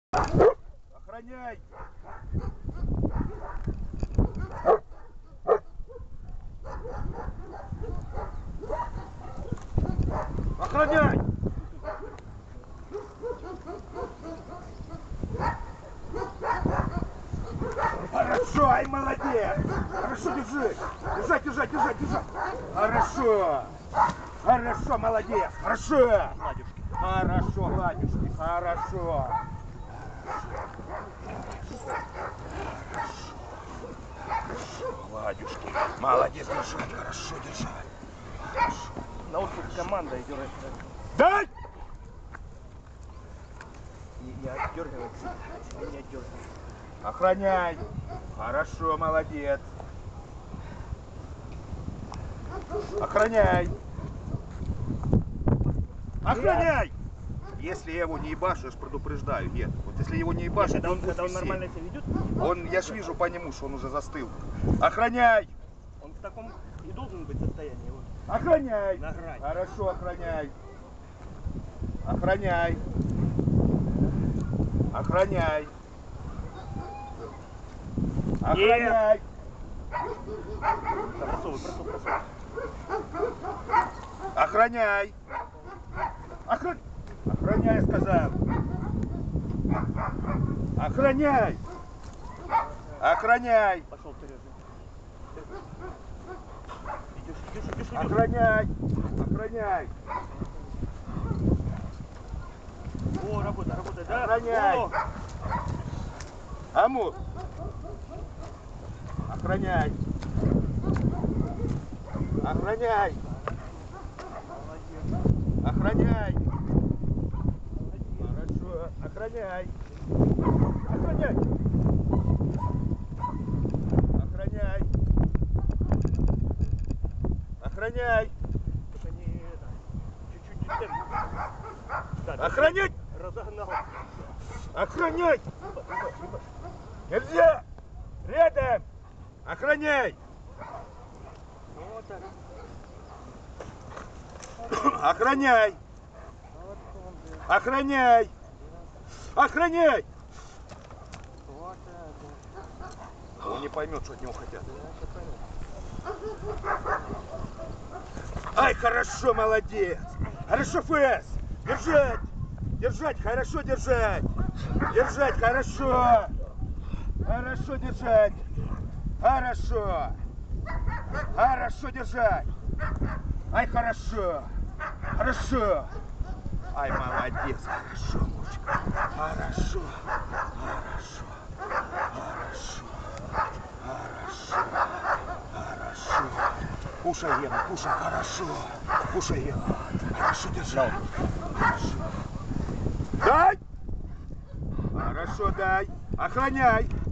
Охраняй! Охраняй! Хорошо, ай, молодец! Хорошо, держи! Держать, держать, держать, держать! Хорошо! Хорошо, молодец! Хорошо! Хорошо, ладюшки, хорошо! Ладюшки, молодец, держать, хорошо держать. Хорошо. На вот тут команда идет. Дай! Не отдергивается, не отдергивается. Охраняй. Хорошо, молодец. Охраняй. Охраняй! Если я его не ебашу, я ж предупреждаю, нет. Вот если его не ебашу, когда он будет нормально себя ведет, я ж вижу по нему, что он уже застыл. Охраняй! он в таком и должен быть состоянии. Вот. Охраняй! На грани. Хорошо, охраняй. Охраняй. Охраняй. Охраняй. Просовывай, просовывай. Охраняй. Охраняй, сказал. Охраняй. Охраняй. Пошел вперед. Идешь. Охраняй. Охраняй. О, работает, да? Охраняй. О! Амур. Охраняй. Охраняй. Охраняй. Хорошо. Охраняй. Охраняй. Охраняй. Охраняй. Только не это. Чуть-чуть темп. Да, Охранять. разогнал. Охранять. Нельзя. Рядом. Охраняй. Вот так. Охраняй. Вот он, блин. Охраняй. Охраняй. Вот так. Он не поймет, что от него хотят. Я все понял. Ай, хорошо, молодец. Хорошо, ФС. Держать. Держать, хорошо держать. Держать, хорошо. Хорошо держать. Хорошо. Хорошо держать. Ай, хорошо. Хорошо. Ай, молодец. Хорошо, мужик. Хорошо. Хорошо. Хорошо. Хорошо. Хорошо. Кушай, Ева, кушай. Хорошо. Кушай, Ева. Хорошо держать. Хорошо. Дай. Хорошо, дай. Охраняй.